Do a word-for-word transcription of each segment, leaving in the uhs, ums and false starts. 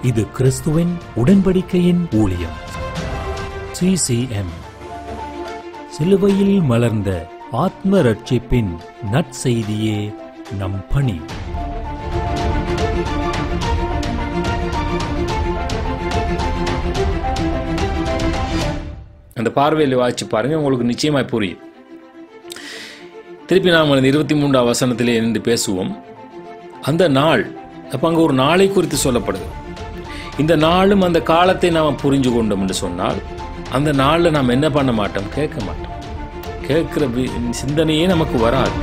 இது கிறிஸ்துவின் உடன்படிக்கையின் ஊழியம். சி சி எம் சிலுவையில் மலர்ந்த ஆத்ம ரட்சிப்பின் நற்செய்தியே நம் பணி. அந்த பார்வையில் வாய்ச்சி பாருங்க, உங்களுக்கு நிச்சயமாய் புரியும். திருப்பி நாம் அந்த இருபத்தி மூன்றாம் வசனத்திலே நின்று பேசுவோம். அந்த நாள், அப்போ அங்கே ஒரு நாளை குறித்து சொல்லப்படுது. இந்த நாளும் அந்த காலத்தை நாம் புரிஞ்சு கொண்டோம் என்று சொன்னால், அந்த நாளில் நாம் என்ன பண்ண மாட்டோம்? கேட்க மாட்டோம். கேட்கிற சிந்தனையே நமக்கு வராது.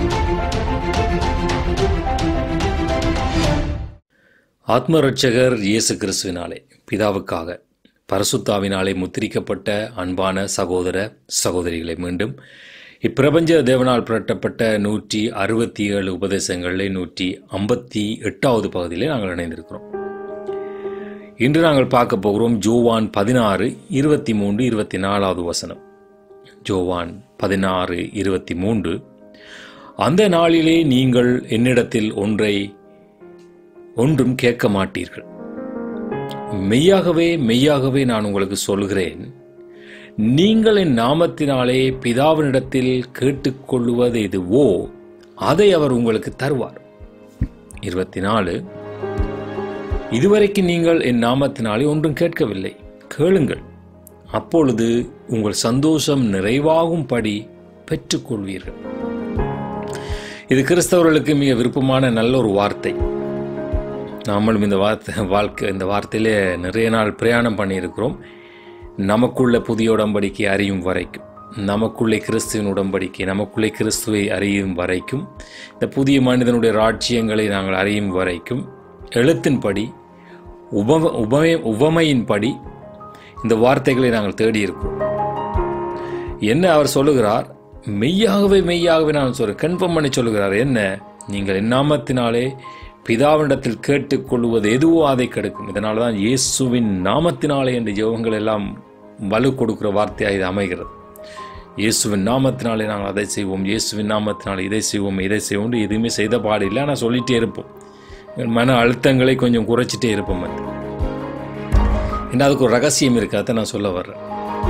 ஆத்ம ரட்சகர் இயேசு கிறிஸ்துவினாலே, பிதாவுக்காக பரிசுத்தாவினாலே முத்திரிக்கப்பட்ட அன்பான சகோதர சகோதரிகளை, மீண்டும் இப்பிரபஞ்ச தேவனால் புரட்டப்பட்ட நூற்றி அறுபத்தி ஏழு உபதேசங்களில் நூற்றி ஐம்பத்தி எட்டாவது பகுதியிலே நாங்கள் இணைந்திருக்கிறோம். இன்று நாங்கள் பார்க்க போகிறோம் ஜோவான் பதினாறு இருபத்தி மூன்று இருபத்தி நாலாவது வசனம். ஜோவான் பதினாறு இருபத்தி மூன்று. அந்த நாளிலே நீங்கள் என்னிடத்தில் ஒன்றை ஒன்றும் கேட்க மாட்டீர்கள். மெய்யாகவே மெய்யாகவே நான் உங்களுக்கு சொல்கிறேன், நீங்கள் என் நாமத்தினாலே பிதாவினிடத்தில் கேட்டுக்கொள்வது எதுவோ அதை அவர் உங்களுக்கு தருவார். இருபத்தி நாலு. இதுவரைக்கும் நீங்கள் என் நாமத்தினாலே ஒன்றும் கேட்கவில்லை. கேளுங்கள், அப்பொழுது உங்கள் சந்தோஷம் நிறைவாகும்படி பெற்றுக்கொள்வீர்கள். இது கிறிஸ்தவர்களுக்கு மிக விருப்பமான நல்ல ஒரு வார்த்தை. நாமளும் இந்த வார்த்தை வாழ்க்கை இந்த வார்த்தையிலே நிறைய நாள் பிரயாணம் பண்ணியிருக்கிறோம். நமக்குள்ள புதிய உடன்படிக்கை அறியும் வரைக்கும், நமக்குள்ளே கிறிஸ்துவின் உடன்படிக்கை, நமக்குள்ளே கிறிஸ்துவை அறியும் வரைக்கும், இந்த புதிய மனிதனுடைய ராஜ்யங்களை நாங்கள் அறியும் வரைக்கும், எழுத்தின்படி உபம உபமே உவமையின்படி இந்த வார்த்தைகளை நாங்கள் தேடி இருக்கிறோம். என்ன அவர் சொல்லுகிறார்? மெய்யாகவே மெய்யாகவே நான் சொல்கிறேன், கன்ஃபார்ம் பண்ணி சொல்லுகிறார். என்ன? நீங்கள் என் நாமத்தினாலே பிதாவினிடத்தில் கேட்டுக்கொள்வது எதுவோ அதை கிடைக்கும். இதனால தான் இயேசுவின் நாமத்தினாலே என்ற ஜெபங்கள் எல்லாம் வலு கொடுக்கிற வார்த்தையாக இது அமைகிறது. இயேசுவின் நாமத்தினாலே நாங்கள் அதை செய்வோம், இயேசுவின் நாமத்தினாலே இதை செய்வோம், இதை செய்வோம். எதுவுமே செய்த பாடு இல்லை, ஆனால் சொல்லிகிட்டே இருப்போம். மன அழுத்தங்களை கொஞ்சம் குறைச்சிட்டே இருப்போம். அது என்ன, அதுக்கு ஒரு ரகசியம் இருக்காத நான் சொல்ல வர்றேன்.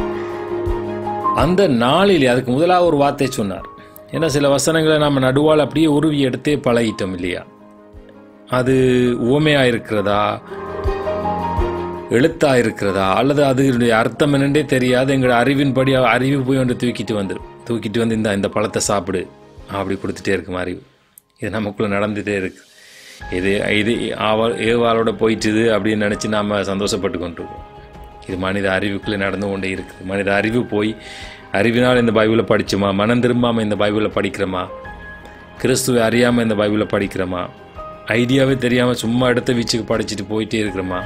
அந்த நாளிலே அதுக்கு முதலாக ஒரு வார்த்தை சொன்னார். ஏன்னா சில வசனங்களை நாம் நடுவால் அப்படியே உருவி எடுத்தே பழகிட்டோம் இல்லையா? அது உவமையாக இருக்கிறதா, எழுத்தாக இருக்கிறதா, அல்லது அதனுடைய அர்த்தம் என்னென்றே தெரியாது. எங்களோட அறிவின்படி அறிவு போய் ஒன்று தூக்கிட்டு வந்துடும். தூக்கிட்டு வந்து இந்த இந்த பழத்தை சாப்பிடு அப்படி கொடுத்துட்டே இருக்கும் அறிவு. இது நமக்குள்ளே நடந்துகிட்டே இருக்கு. இது இது அவள் ஏவாளோட போயிட்டுது அப்படின்னு நினச்சி நாம் சந்தோஷப்பட்டு கொண்டிருக்கோம். இது மனித அறிவுக்குள்ளே நடந்து கொண்டே இருக்குது. மனித அறிவு போய் அறிவினால் இந்த பைபிளை படித்தோமா, மனம் திரும்பாமல் இந்த பைபிளை படிக்கிறோமா, கிறிஸ்துவை அறியாமல் இந்த பைபிளை படிக்கிறோமா, ஐடியாவே தெரியாமல் சும்மா எடுத்த வீச்சுக்கு படிச்சுட்டு போயிட்டே இருக்கிறோமா,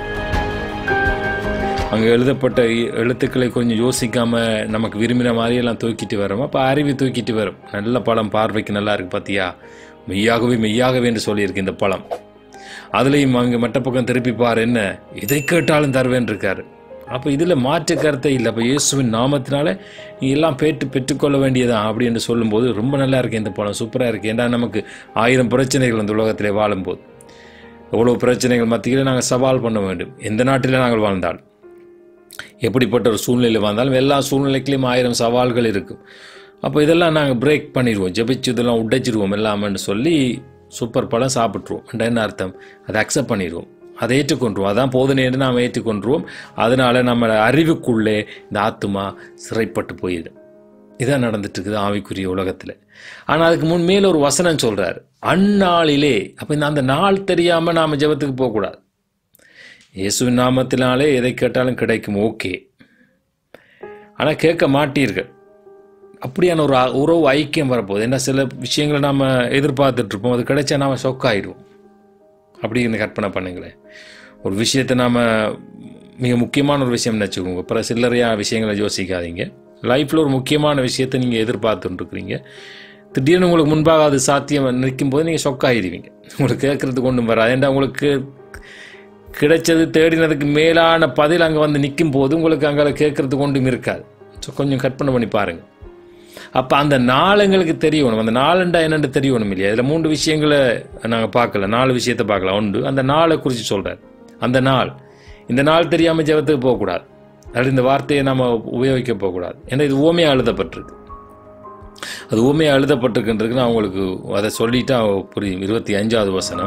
அங்கே எழுதப்பட்ட எழுத்துக்களை கொஞ்சம் யோசிக்காமல் நமக்கு விரும்பின மாதிரியெல்லாம் தூக்கிட்டு வரோமா? அப்போ அறிவு தூக்கிட்டு வரும். நல்ல பழம் பார்வைக்கு நல்லா இருக்குது பார்த்தியா, மெய்யாகவே மெய்யாகவே என்று சொல்லியிருக்கு இந்த பழம். அதுலேயும் அங்கே மற்ற பக்கம் திருப்பி பார், என்ன இதை கேட்டாலும் தருவேன் இருக்காரு. அப்போ இதில் மாற்று கருத்தை இல்லை. அப்போ இயேசுவின் நாமத்தினால நீ எல்லாம் பெற்று பெற்றுக்கொள்ள வேண்டியதான் அப்படி என்று சொல்லும்போது ரொம்ப நல்லா இருக்குது இந்த பழம், சூப்பராக இருக்குது. ஏன்னா நமக்கு ஆயிரம் பிரச்சனைகள் இந்த உலகத்திலே வாழும்போது, எவ்வளோ பிரச்சனைகள் மத்தியில் நாங்கள் சவால் பண்ண வேண்டும். எந்த நாட்டில் நாங்கள் வாழ்ந்தால், எப்படிப்பட்ட ஒரு சூழ்நிலையில் வாழ்ந்தாலும் எல்லா சூழ்நிலைகளையும் ஆயிரம் சவால்கள் இருக்கும். அப்போ இதெல்லாம் நாங்கள் பிரேக் பண்ணிடுவோம், ஜெபிச்சு இதெல்லாம் உடைச்சிடுவோம் எல்லாமன்னு சொல்லி சூப்பர் பழம் சாப்பிட்ருவோம். என்ன அர்த்தம்? அதை அக்செப்ட் பண்ணிடுவோம், அதை ஏற்றுக்கொண்டுருவோம். அதான் போதனை என்று நாம் ஏற்றுக்கொண்டுருவோம். அதனால் நம்ம அறிவுக்குள்ளே இந்த ஆத்துமா சிறைப்பட்டு போயிடும். இதான் நடந்துட்டு இருக்குது ஆவிக்குரிய உலகத்தில். ஆனால் அதுக்கு முன் மேல ஒரு வசனம் சொல்கிறார், அந்நாளிலே. அப்போ இந்த அந்த நாள் தெரியாமல் நாம் ஜெபத்துக்கு போகக்கூடாது. இயேசுவின் நாமத்தினாலே எதை கேட்டாலும் கிடைக்கும், ஓகே. ஆனால் கேட்க மாட்டீர்கள். அப்படியான ஒரு உறவு ஐக்கியம் வரப்போகுது. ஏன்னா சில விஷயங்களை நாம் எதிர்பார்த்துட்ருப்போம், அது கிடைச்சா நாம் ஷொக்காயிடுவோம். அப்படின்னு கற்பனை பண்ணுங்களேன். ஒரு விஷயத்தை நாம் மிக முக்கியமான ஒரு விஷயம் நினச்சிக்கோங்க. அப்புறம் சில்லறையான விஷயங்களை யோசிக்காதீங்க. லைஃப்பில் ஒரு முக்கியமான விஷயத்தை நீங்கள் எதிர்பார்த்துட்டுருக்குறீங்க, திடீர்னு உங்களுக்கு முன்பாக அது சாத்தியம் நிற்கும் போது நீங்கள் ஷொக்காகிடுவீங்க. உங்களுக்கு கேட்குறதுக்கு ஒன்றும் வராது. ஏன்னா உங்களுக்கு கிடைச்சது தேடினதுக்கு மேலான பதில் அங்கே வந்து நிற்கும் போது உங்களுக்கு அங்கே கேட்குறதுக்கு ஒன்றும் இருக்காது. ஸோ கொஞ்சம் கற்பனை பண்ணி பாருங்கள். அப்போ அந்த நாள் எங்களுக்கு தெரியணும். அந்த நாளுண்டா என்னென்னு தெரியணும் இல்லையா? இதில் மூன்று விஷயங்களை நாங்கள் பார்க்கல, நாலு விஷயத்தை பார்க்கலாம். ஒன்று, அந்த நாளை குறித்து சொல்கிறார். அந்த நாள் இந்த நாள் தெரியாமல் ஜெபத்துக்கு போகக்கூடாது, அல்லது இந்த வார்த்தையை நம்ம உபயோகிக்க போகக்கூடாது. ஏன்னா இது ஊமையாக எழுதப்பட்டிருக்கு. அது ஊமையாக எழுதப்பட்டிருக்குன்றதுக்கு அவங்களுக்கு அதை சொல்லிட்டு புரியும். இருபத்தி அஞ்சாவது வசனம்,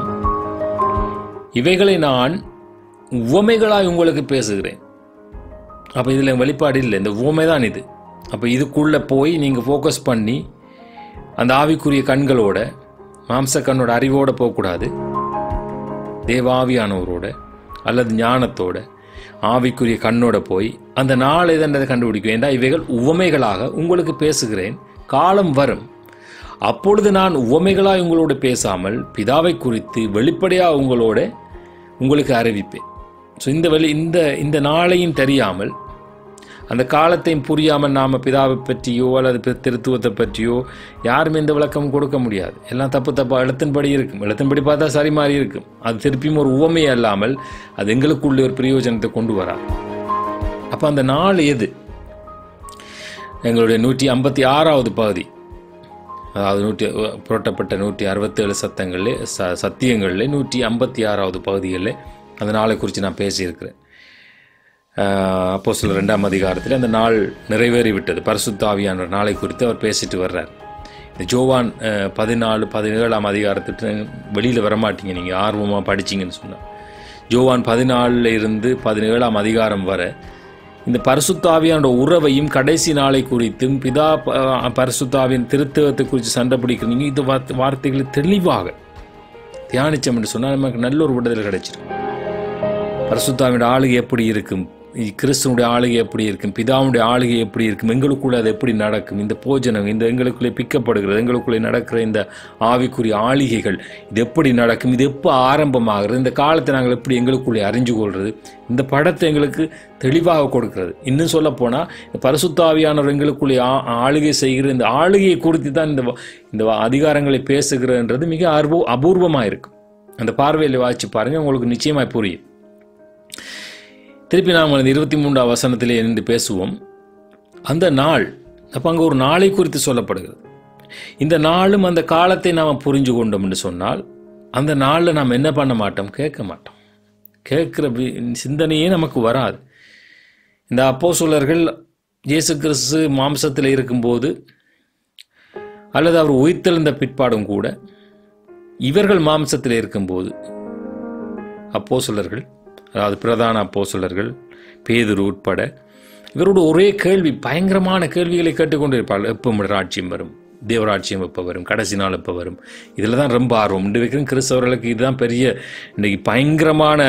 இவைகளை நான் உவமைகளாய் உங்களுக்கு பேசுகிறேன். அப்போ இதில் வெளிப்பாடு இல்லை, இந்த உவமை தான் இது. அப்போ இதுக்குள்ளே போய் நீங்கள் ஃபோக்கஸ் பண்ணி அந்த ஆவிக்குரிய கண்களோட, மாம்ச கண்ணோட அறிவோடு போகக்கூடாது. தேவாவியானவரோட அல்லது ஞானத்தோட ஆவிக்குரிய கண்ணோட போய் அந்த நாள் எதன்றதை கண்டுபிடிக்க வேண்டாம். இவைகள் உவமைகளாக உங்களுக்கு பேசுகிறேன், காலம் வரும் அப்பொழுது நான் உவமைகளாக உங்களோடு பேசாமல் பிதாவை குறித்து வெளிப்படையாக உங்களோட உங்களுக்கு அறிவிப்பேன். ஸோ இந்த வெளி இந்த இந்த நாளையும் தெரியாமல், அந்த காலத்தையும் புரியாமல் நாம் பிதாவை பற்றியோ அல்லது திருத்துவத்தை பற்றியோ யாருமே இந்த விளக்கம் கொடுக்க முடியாது. எல்லாம் தப்பு தப்பாக எழுத்தின்படி இருக்கும். எழுத்தின்படி பார்த்தா சரி மாறி இருக்கும். அது திருப்பியும் ஒரு உவமையே அல்லாமல் அது எங்களுக்குள்ளே ஒரு பிரயோஜனத்தை கொண்டு வராது. அப்போ அந்த நாள் எது? எங்களுடைய நூற்றி ஐம்பத்தி ஆறாவது பகுதி, அதாவது நூற்றி புரட்டப்பட்ட நூற்றி அறுபத்தேழு சத்தங்களில் ச சத்தியங்களில் நூற்றி ஐம்பத்தி ஆறாவது பகுதிகளில் அந்த நாளை குறித்து நான் பேசியிருக்கிறேன். அப்போஸ்தலர் ரெண்டாம் அதிகாரத்தில் அந்த நாள் நிறைவேறிவிட்டது. பரிசுத்த ஆவியானவர் நாளை குறித்து அவர் பேசிட்டு வர்றார். இந்த ஜோவான் பதினாலு பதினேழாம் அதிகாரத்துக்கு வெளியில் வரமாட்டீங்க நீங்கள் ஆர்வமாக படிச்சிங்கன்னு சொன்னால். ஜோவான் பதினாலில் இருந்து பதினேழாம் அதிகாரம் வர இந்த பரிசுத்தாவியானோட உறவையும் கடைசி நாளை குறித்தும் பிதா பரிசுத்தாவின் திருத்துவத்தை குறித்து சண்டை பிடிக்கிறீங்க. இந்த வார்த்தைகளை தெளிவாக தியானிச்சோம் என்று சொன்னால் நமக்கு நல்ல ஒரு விடுதலை கிடைச்சிடும். பரிசுத்தாவியோட ஆளுகை எப்படி இருக்கும், கிறிஸ்துவனுடைய ஆளுகை எப்படி இருக்கும், பிதாவுடைய ஆளுகை எப்படி இருக்கும், எங்களுக்குள்ளே அது எப்படி நடக்கும், இந்த போஜனம், இந்த எங்களுக்குள்ளே பிக்கப்படுகிறது, எங்களுக்குள்ளே நடக்கிற இந்த ஆவிக்குரிய ஆளுகைகள் இது எப்படி நடக்கும், இது எப்போ ஆரம்பமாகிறது, இந்த காலத்தை நாங்கள் எப்படி எங்களுக்குள்ளே அறிஞ்சு கொள்வது, இந்த படத்தை எங்களுக்கு தெளிவாக கொடுக்கிறது. இன்னும் சொல்ல போனால் இந்த பரிசுத்தாவியானவர் எங்களுக்குள்ளே ஆளுகை செய்கிற இந்த ஆளுகையை குறித்து தான் இந்த இந்த அதிகாரங்களை பேசுகிறன்றது மிக அபூ அபூர்வமாக இருக்கும். அந்த பார்வையில் வாசிச்சு பாருங்கள், உங்களுக்கு நிச்சயமாக புரியும். திருப்பி நாம் அந்த இருபத்தி மூன்றாம் வசனத்திலே நின்று பேசுவோம். அந்த நாள், அப்போ அங்கே ஒரு நாளை குறித்து சொல்லப்படுகிறது. இந்த நாளும் அந்த காலத்தை நாம் புரிஞ்சு கொண்டோம் என்று சொன்னால் அந்த நாளில் நாம் என்ன பண்ண மாட்டோம், கேட்க மாட்டோம். கேட்குற சிந்தனையே நமக்கு வராது. இந்த அப்போஸ்தலர்கள் இயேசு கிறிஸ்து மாம்சத்தில் இருக்கும்போது அல்லது அவர் உயிர்த்தெழுந்த பிற்பாடும் கூட இவர்கள் மாம்சத்தில் இருக்கும்போது அப்போஸ்தலர்கள், அதாவது பிரதான அப்போஸ்தலர்கள் பேதுரு உட்பட இவரோட ஒரே கேள்வி, பயங்கரமான கேள்விகளை கேட்டுக்கொண்டிருப்பார்கள். எப்போ ராட்சியம் வரும், தேவராட்சியம் எப்போ வரும், கடைசி நாள் எப்போ வரும், இதில் தான் ரொம்ப ஆர்வம். இன்று வைக்கிற கிறிஸ்தவர்களுக்கு இதுதான் பெரிய இன்றைக்கி பயங்கரமான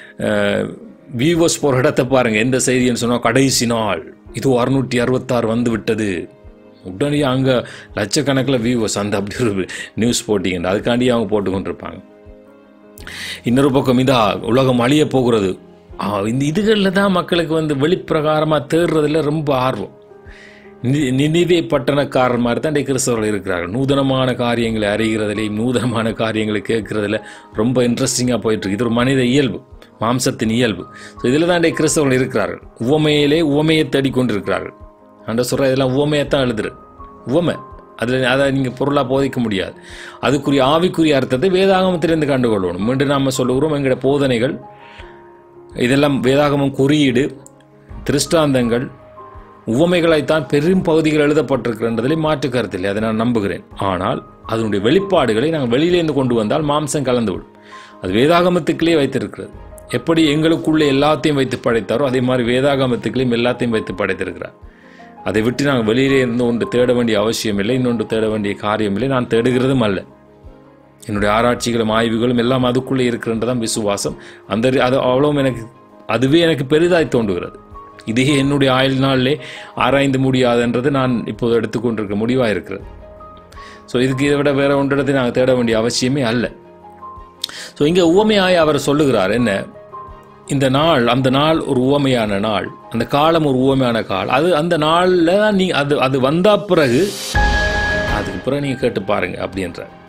வியூவர்ஸ் போகிற இடத்தை பாருங்கள். எந்த செய்தின்னு சொன்னால் கடைசி நாள் இது அறுநூற்றி அறுபத்தாறு வந்து விட்டது, உடனே அங்கே லட்சக்கணக்கில் வியூவர்ஸ் அந்த அப்படி ஒரு நியூஸ் போட்டிங்க, அதுக்காண்டி அவங்க போட்டுக்கொண்டிருப்பாங்க. இன்னொரு பக்கம் இதா உலகம் அழிய போகிறது, இந்த இதுகளில் தான் மக்களுக்கு வந்து வெளிப்பிரகாரமாக தேடுறதுல ரொம்ப ஆர்வம். நினிவே பட்டணக்காரர் மாதிரி தான் கிறிஸ்தவர்கள் இருக்கிறார்கள். நூதனமான காரியங்களை அறிகிறதுலையும் நூதனமான காரியங்களை கேட்கறதுல ரொம்ப இன்ட்ரெஸ்டிங்காக போயிட்டுருக்கு. இது ஒரு மனித இயல்பு, மாம்சத்தின் இயல்பு. ஸோ இதில் தான் கிறிஸ்தவர்கள் இருக்கிறார்கள். உவமையிலே உவமையை தேடிக்கொண்டிருக்கிறார்கள். அந்த சொல்கிற இதெல்லாம் உவமையைத்தான் எழுதுரு, உவமை, அதில் அதை நீங்கள் பொருளாக போதிக்க முடியாது. அதுக்குரிய ஆவிக்குரிய அர்த்தத்தை வேதாகமத்திலிருந்து கண்டுகொள்ளணும். மீண்டும் நாம் சொல்லுகிறோம், எங்களோட போதனைகள் இதெல்லாம் வேதாகமம் குறியீடு, திருஷ்டாந்தங்கள், உவமைகளைத்தான் பெரும் பகுதிகள் எழுதப்பட்டிருக்கிறன்றதிலே மாற்று கருத்தில்லை, அதை நான் நம்புகிறேன். ஆனால் அதனுடைய வெளிப்பாடுகளை நாங்கள் வெளியிலேருந்து கொண்டு வந்தால் மாம்சம் கலந்துவிடும். அது வேதாகமத்துக்குள்ளே வைத்திருக்கிறது. எப்படி எங்களுக்குள்ளே எல்லாத்தையும் வைத்து படைத்தாரோ அதே மாதிரி வேதாகமத்துக்குள்ளேயும் எல்லாத்தையும் வைத்து படைத்திருக்கிறார். அதை விட்டு நாங்கள் வெளியிலே இருந்து ஒன்று தேட வேண்டிய அவசியம் இல்லை, இன்னொன்று தேட வேண்டிய காரியம் இல்லை, நான் தேடுகிறதும் அல்ல. என்னுடைய ஆராய்ச்சிகளும் ஆய்வுகளும் எல்லாம் அதுக்குள்ளே இருக்கிறன்றதான் விசுவாசம். அந்த அது அவ்வளவும் எனக்கு அதுவே எனக்கு பெரிதாய் தோன்றுகிறது. இதே என்னுடைய ஆயுள் நாளிலே ஆராய்ந்து முடியாதுன்றது நான் இப்போது எடுத்துக்கொண்டிருக்க முடிவாக இருக்கிறது. ஸோ இதுக்கு இதை விட வேற ஒன்றிடத்தை நாங்கள் தேட வேண்டிய அவசியமே அல்ல. ஸோ இங்கே உவமையாய் அவர் சொல்லுகிறார் என்ன, இந்த நாள், அந்த நாள் ஒரு உவமையான நாள், அந்த காலம் ஒரு உவமையான கால். அது அந்த நாளில் தான் நீ அது அது வந்த பிறகு அதுக்கு பிறகு நீங்கள் கேட்டு பாருங்க அப்படின்ற.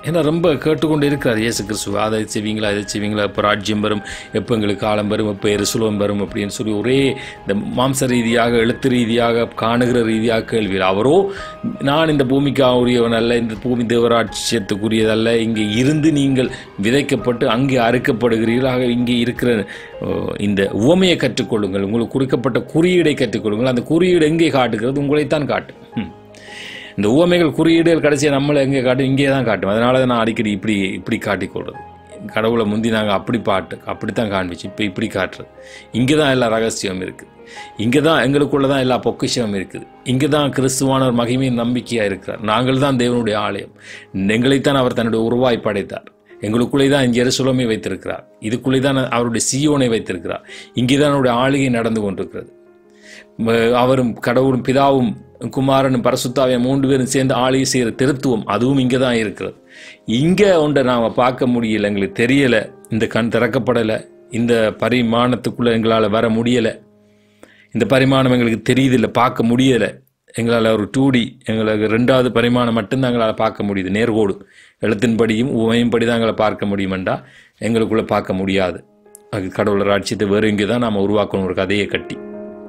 ஏன்னா ரொம்ப கேட்டுக்கொண்டு இருக்கிறார் இயேசு கிறிஸ்துவ. அதை செய்வீங்களா, இதை செய்வீங்களா, இப்போ ராஜ்யம் வரும், எப்போ எங்களுக்கு காலம் வரும், எப்போ எருசலேம் வரும் அப்படின்னு சொல்லி ஒரே இந்த மாம்ச ரீதியாக, எழுத்து ரீதியாக, காணுகிற ரீதியாக கேள்விகள். அவரோ நான் இந்த பூமிக்கு உரியவன் அல்ல, இந்த பூமி தேவராட்சியத்துக்குரியதல்ல, இங்கே இருந்து நீங்கள் விதைக்கப்பட்டு அங்கே அறுக்கப்படுகிறீர்களாக, இங்கே இருக்கிற இந்த உவமையை கற்றுக்கொள்ளுங்கள், உங்களுக்கு குறிக்கப்பட்ட குறியீடை கற்றுக்கொள்ளுங்கள். அந்த குறியீடு எங்கே காட்டுகிறது? உங்களைத்தான் காட்டும். இந்த உவமைகள் குறியீடுகள் கடைசியாக நம்மளை எங்கே காட்டும்? இங்கே தான் காட்டும். அதனால தான் நான் அடிக்கடி இப்படி இப்படி காட்டிக்கொள்வது. கடவுளை முந்தி நாங்கள் அப்படி பாட்டு அப்படித்தான் காண்பிச்சு, இப்போ இப்படி காட்டுறது. இங்கே தான் எல்லா ரகசியம் இருக்குது, இங்கே தான் எங்களுக்குள்ள தான் எல்லா பொக்கிஷமும் இருக்குது, இங்கே தான் கிறிஸ்துவானவர் மகிமையின் நம்பிக்கையாக இருக்கிறார். நாங்கள் தான் தேவனுடைய ஆலயம், எங்களைத்தான் அவர் தன்னுடைய உருவாய் படைத்தார், எங்களுக்குள்ளே தான் இங்கே எருசலேமை வைத்திருக்கிறார், இதுக்குள்ளே தான் அவருடைய சீயோனை வைத்திருக்கிறார், இங்கே தான் அவருடைய ஆளுகை நடந்து கொண்டிருக்கிறது. அவரும் கடவுளும் பிதாவும் குமாரனும் பரிசுத்தாவியும் மூன்று பேரும் சேர்ந்து ஆளுகை செய்கிற திருத்துவம் அதுவும் இங்கே தான் இருக்கிறது. இங்கே ஒன்றை நாம் பார்க்க முடியலை, எங்களுக்கு தெரியலை, இந்த கண் திறக்கப்படலை, இந்த பரிமாணத்துக்குள்ளே எங்களால் வர முடியலை, இந்த பரிமாணம் எங்களுக்கு தெரியுதில்லை, பார்க்க முடியலை. எங்களால் ஒரு டூடி எங்களுக்கு ரெண்டாவது பரிமாணம் மட்டும்தான் எங்களால் பார்க்க முடியுது, நேர்கோடு எழுத்தின்படியும் உமையும்படி தான் எங்களை பார்க்க முடியுமெண்டா எங்களுக்குள்ளே பார்க்க முடியாது. அது கடவுளர் ராட்சியத்தை வேறு இங்கே தான் நாம் உருவாக்கணும், ஒரு கதையை கட்டி.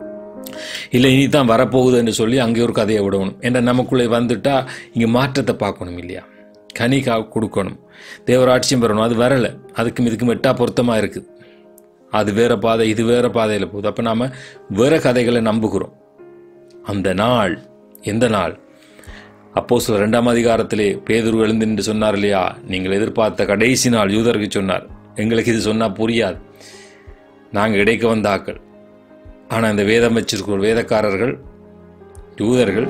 இல்லை இனி தான் வரப்போகுதுன்னு சொல்லி அங்கே ஒரு கதையை விடணும். ஏன்னா நமக்குள்ளே வந்துட்டால் இங்கே மாற்றத்தை பார்க்கணும் இல்லையா, கனி கா கொடுக்கணும், தேவராட்சியம் பெறணும். அது வரலை, அதுக்கும் இதுக்கும் எட்டா பொருத்தமாக இருக்குது. அது வேறு பாதை, இது வேறு பாதையில் போகுது. அப்போ நாம் வேறு கதைகளை நம்புகிறோம். அந்த நாள் எந்த நாள்? அப்போஸ்தலர் ரெண்டாம் அதிகாரத்திலே பேதுரு எழுந்து நின்று சொன்னார் இல்லையா, நீங்கள் எதிர்பார்த்த கடைசி நாள் யூதருக்கு சொன்னார். எங்களுக்கு இது சொன்னால் புரியாது, நாங்கள் இடைக்க வந்த ஆக்கள். ஆனால் இந்த வேதம் வச்சிருக்கிற வேதக்காரர்கள் யூதர்கள்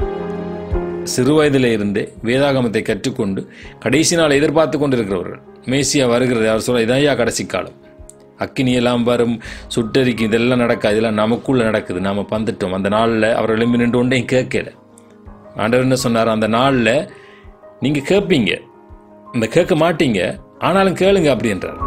சிறு வயதில் இருந்தே வேதாகமத்தை கற்றுக்கொண்டு கடைசி நாள் எதிர்பார்த்து கொண்டு இருக்கிறவர்கள். மேசியா வருகிறது, அவர் சொல்ல இதையா கடைசி காலம், அக்கினியெல்லாம் வரும், சுட்டரிக்கு, இதெல்லாம் நடக்காது, இதெல்லாம் நமக்குள்ளே நடக்குது, நாம் வந்துட்டோம். அந்த நாளில் அவர் எழும்பி நின்று ஒன்றையும் கேட்கல. ஆண்டவர் என்ன சொன்னார்? அந்த நாளில் நீங்கள் கேட்பீங்க, இந்த கேட்க மாட்டீங்க, ஆனாலும் கேளுங்க அப்படின்றார்.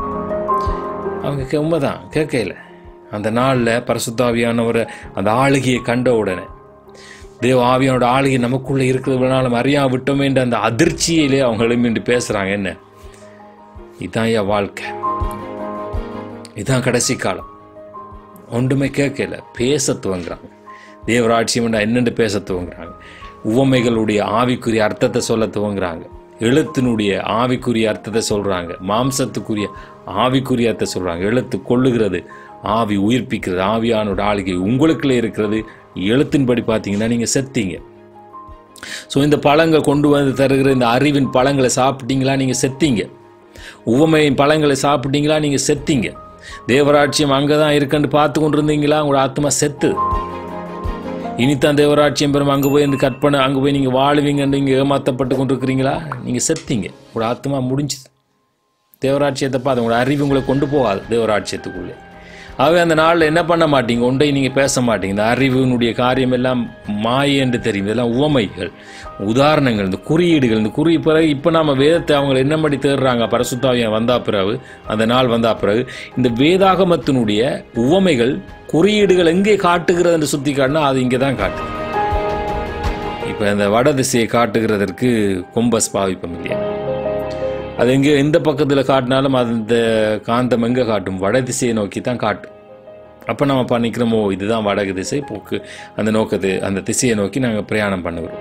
அவங்க உண்மைதான் கேட்கல. அந்த நாளில் பரிசுத்தாவியானவரை அந்த ஆளுகையை கண்ட உடனே, தேவ ஆவியானோட ஆளுகை நமக்குள்ளே இருக்கிறதுனாலும் அறியா விட்டோமேன்ற அந்த அதிர்ச்சியிலே அவங்க எழுமிட்டு பேசுகிறாங்க. என்ன இதான் என் வாழ்க்கை, இதுதான் கடைசி காலம். ஒன்றுமே கேட்கல, பேச துவங்குறாங்க. தேவராட்சியம் என்னென்று பேச துவங்குறாங்க. உவமைகளுடைய ஆவிக்குரிய அர்த்தத்தை சொல்ல துவங்குறாங்க. எழுத்தினுடைய ஆவிக்குரிய அர்த்தத்தை சொல்கிறாங்க. மாம்சத்துக்குரிய ஆவிக்குரிய அர்த்தத்தை சொல்கிறாங்க. எழுத்து கொள்ளுகிறது, ஆவி உயிர்ப்பிக்கிறது. ஆவியானோட ஆளுகை உங்களுக்குள்ளே இருக்கிறது. எழுத்தின்படி பார்த்தீங்கன்னா நீங்கள் செத்தீங்க. ஸோ இந்த பழங்கள் கொண்டு வந்து தருகிற இந்த அறிவின் பழங்களை சாப்பிட்டீங்களா, நீங்கள் செத்தீங்க. உவமையின் பழங்களை சாப்பிட்டீங்களா, நீங்கள் செத்தீங்க. தேவராட்சியம் அங்கே தான் இருக்குன்னு பார்த்து கொண்டு இருந்தீங்களா, உங்களோட ஆத்மா செத்து. இனித்தான் தேவராட்சியம் பெறும், அங்கே போய் இந்த கற்பனை, அங்கே போய் நீங்கள் வாழுவீங்கன்னு நீங்கள் ஏமாற்றப்பட்டு கொண்டு இருக்கிறீங்களா, நீங்கள் செத்தீங்க. உங்களோட ஆத்மா முடிஞ்சுது. தேவராட்சியத்தை பார்த்து உங்களோட அறிவு உங்களை கொண்டு போகாது தேவராட்சியத்துக்குள்ளே. ஆகவே அந்த நாளில் என்ன பண்ண மாட்டீங்க, ஒன்றை நீங்கள் பேச மாட்டீங்க. இந்த அறிவினுடைய காரியம் எல்லாம் மாயை என்று தெரியும். இதெல்லாம் உவமைகள், உதாரணங்கள், இந்த குறியீடுகள். இந்த குறி பிறகு இப்போ நாம் வேதத்தை அவங்க என்னபடி தேடுறாங்க, பரிசுத்தாவியம் வந்தா பிறகு, அந்த நாள் வந்தா பிறகு இந்த வேதாகமத்தினுடைய உவமைகள், குறியீடுகள் எங்கே காட்டுகிறது என்று சுற்றி காட்டினா அது இங்கே தான் காட்டு. இப்போ இந்த வட திசையை காட்டுகிறதற்கு கொம்பஸ் பாவிப்போம் இல்லையா, அது எங்கே எந்த பக்கத்தில் காட்டினாலும் அது இந்த காந்தம் எங்கே காட்டும், வட திசையை நோக்கி தான் காட்டும். அப்போ நம்ம பண்ணிக்கிறோமோ இதுதான் வடகு திசை போக்கு, அந்த நோக்கத்தை அந்த திசையை நோக்கி நாங்கள் பிரயாணம் பண்ணுகிறோம்.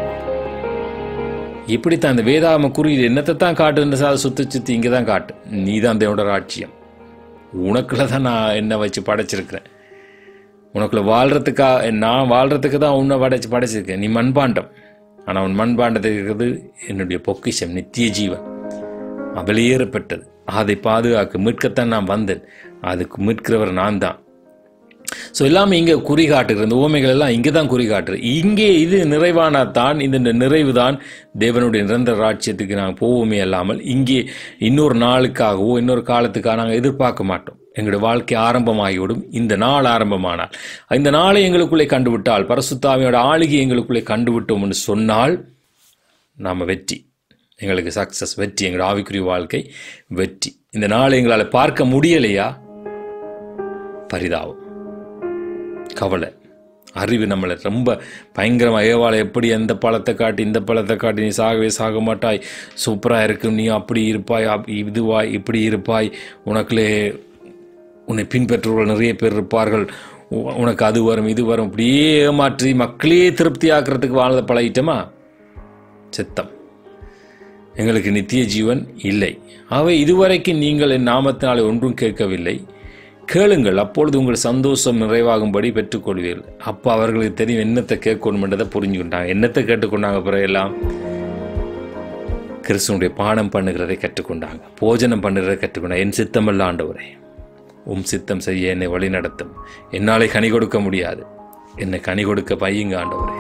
இப்படித்தான் இந்த வேதாகம குறியீடு என்னத்தை தான் காட்டுன்ற அதை சுற்றி சுற்றி இங்கே தான் காட்டு. நீ தான் தேவனோட ராட்சியம், உனக்குள்ள தான் நான் என்ன வச்சு படைச்சிருக்கிறேன், உனக்குள்ள வாழ்கிறதுக்காக நான் வாழ்கிறதுக்கு தான் உன்னை படைச்சு படைச்சிருக்கேன். நீ மண்பாண்டம், ஆனால் உன் மண்பாண்டத்துக்கு இருக்கிறது என்னுடைய பொக்கிஷம், நித்திய ஜீவன், வெளியேறப்பட்டது. அதை பாதுகாக்க மீட்கத்தான் நான் வந்தேன், அதுக்கு மீட்கிறவர் நான் தான். ஸோ எல்லாமே இங்கே குறி காட்டுகிற இந்த உவமைகள் எல்லாம் இங்கே தான் குறி காட்டுறது. இங்கே இது நிறைவானாத்தான், இந்த நிறைவு தான் தேவனுடைய நிரந்தர ராட்சியத்துக்கு நாங்கள் போவோமே அல்லாமல் இங்கே இன்னொரு நாளுக்காகவோ இன்னொரு காலத்துக்காக நாங்கள் எதிர்பார்க்க மாட்டோம். எங்களுடைய வாழ்க்கை ஆரம்பமாகிவிடும். இந்த நாள் ஆரம்பமானால், இந்த நாளை எங்களுக்குள்ளே கண்டுவிட்டால், பரிசுத்தாவியோட ஆளுகை எங்களுக்குள்ளே கண்டுவிட்டோம் என்று சொன்னால் நாம் வெற்றி, எங்களுக்கு சக்ஸஸ், வெற்றி, எங்களோட ஆவிக்குரிய வாழ்க்கை வெற்றி. இந்த நாளை எங்களால் பார்க்க முடியலையா, பரிதாபம், கவலை, அறிவு நம்மளை ரொம்ப பயங்கரமாக ஏவாளை எப்படி எந்த பழத்தை காட்டி இந்த பழத்தை காட்டி நீ சாகவே சாக மாட்டாய், சூப்பராக இருக்கும், நீ அப்படி இருப்பாய், அப் இதுவாய் இப்படி இருப்பாய், உனக்குள்ளே உன்னை பின்பற்றுவர்கள் நிறைய பேர் இருப்பார்கள், உனக்கு அது வரும் இது வரும், அப்படியே ஏமாற்றி மக்களே திருப்தி ஆக்கிறதுக்கு வாழ்ந்த பழகிட்டோமா, சித்தம். எங்களுக்கு நித்திய ஜீவன் இல்லை. ஆகவே இதுவரைக்கும் நீங்கள் என் நாமத்தினாலே ஒன்றும் கேட்கவில்லை, கேளுங்கள், அப்பொழுது உங்கள் சந்தோஷம் நிறைவாகும்படி பெற்றுக்கொள்வீர்கள். அப்போ அவர்களுக்கு தெரியும் என்னத்தை கேட்கணுமென்றதை புரிஞ்சுக்கிட்டாங்க. என்னத்தை கேட்டுக்கொண்டாங்க? பிறகு எல்லாம் கிறிஸ்துவனுடைய பானம் பண்ணுகிறதை கற்றுக்கொண்டாங்க, போஜனம் பண்ணுகிறதை கற்றுக்கொண்டாங்க. என் சித்தமல்ல ஆண்டவரே, உம் சித்தம் செய்ய என்னை வழி நடத்தும். என்னாலே கனி கொடுக்க முடியாது, என்னை கனி கொடுக்க பையுங்க ஆண்டவரே.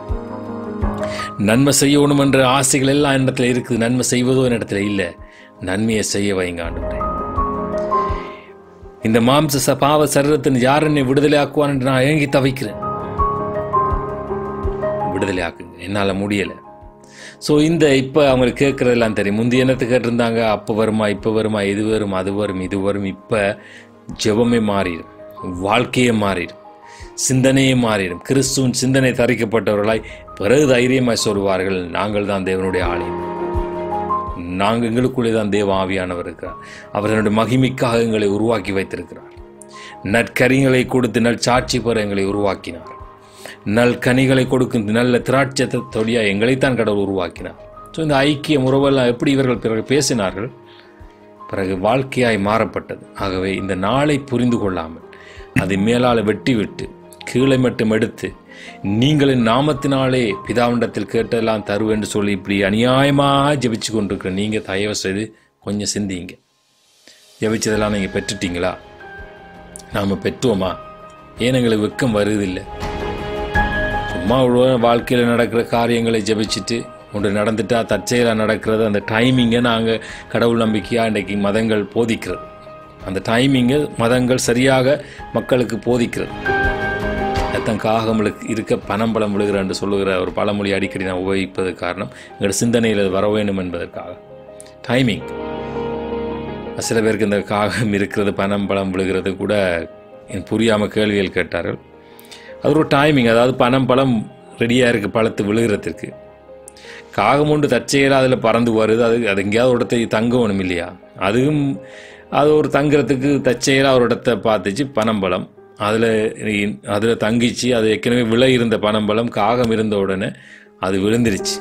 நன்மை செய்யணும் என்ற ஆசைகள் எல்லாம் இடத்துல இருக்குது, நன்மை செய்வதோ இடத்துல இல்லை. நன்மையை செய்ய வைங்க ஆண்டவரே. இந்த மாம்ச சபாவ சரீரத்தின் யார் என்னை விடுதலை ஆக்குவான் என்று நான் ஏங்கி தவிக்கிறேன். விடுதலை ஆக்குங்க, என்னால் முடியலை. ஸோ இந்த இப்போ அவங்களுக்கு கேட்குறதெல்லாம் தெரியும். முந்தைய என்னத்தை கேட்டிருந்தாங்க, அப்போ வருமா இப்போ வருமா, இது வரும் அது வரும் இது வரும். இப்போ ஜெபமே மாறிடும், வாழ்க்கையே மாறிடும், சிந்தனையே மாறிடும். கிறிஸ்துவின் சிந்தனை தரிக்கப்பட்டவர்களாய் பிறகு தைரியமாய் சொல்வார்கள், நாங்கள் தான் தேவனுடைய ஆலயம், நாங்கள் எங்களுக்குள்ளே தான் தேவ ஆவியானவர் இருக்கிறார், அவர் என்னுடைய மகிமைக்காக எங்களை உருவாக்கி வைத்திருக்கிறார். நற்கனிகளை கொடுத்து நல் சாட்சி பெற எங்களை உருவாக்கினார். நல் கனிகளை கொடுக்கும் நல்ல திராட்சத்தை தொடியா எங்களைத்தான் கடவுள் உருவாக்கினார். ஸோ இந்த ஐக்கிய உறவெல்லாம் எப்படி இவர்கள் பிறகு பேசினார்கள், பிறகு வாழ்க்கையாய் மாறப்பட்டது. ஆகவே இந்த நாளை புரிந்து கொள்ளாமல் அதை மேலால் வெட்டி விட்டு கீழே மட்டும் எடுத்து நீங்கள் என் நாமத்தினாலே பிதாவிண்டத்தில் கேட்டெல்லாம் தருவேன்னு சொல்லி இப்படி அநியாயமாக ஜெபிச்சு கொண்டிருக்கிற நீங்கள் தயவு செய்து கொஞ்சம் சிந்திங்க. ஜெபிச்சதெல்லாம் நீங்கள் பெற்றுட்டீங்களா? நாம் பெற்றோமா? ஏன் எங்களுக்கு வெக்கம் வருவதில்லை? சும்மா வாழ்க்கையில் நடக்கிற காரியங்களை ஜெபிச்சுட்டு ஒன்று நடந்துட்டா தற்செயலாக நடக்கிறது. அந்த டைமிங்கை நாங்கள் கடவுள் நம்பிக்கையாக இன்றைக்கு மதங்கள் போதிக்கிறது. அந்த டைமிங்கை மதங்கள் சரியாக மக்களுக்கு போதிக்கிறது. தன் காகங்களுக்கு இருக்க பனம்பழம் விழுகிற என்று சொல்லுகிற ஒரு பழமொழி அடிக்கடி நான் உபயோகிப்பது காரணம் எங்களோட சிந்தனையில் அது வர வேண்டும் என்பதற்காக. டைமிங். சில பேருக்கு இந்த காகம் இருக்கிறது பனம்பழம் விழுகிறது கூட புரியாமல் கேள்விகள் கேட்டார்கள். அது ஒரு டைமிங், அதாவது பனம்பழம் ரெடியாக இருக்குது பழத்து விழுகிறதுக்கு. காகம் ஒன்று தற்செயலாக அதில் பறந்து வருது, அது அது எங்கேயாவது ஒரு இடத்தை தங்கணும் இல்லையா? அதுவும் அது ஒரு தங்குறதுக்கு தற்செயலாக ஒரு இடத்தை பார்த்துச்சு பனம்பழம், அதில் அதில் தங்கிச்சு. அது ஏற்கனவே விலை இருந்த பனம்பழம் காகம் இருந்த உடனே அது விழுந்துருச்சு.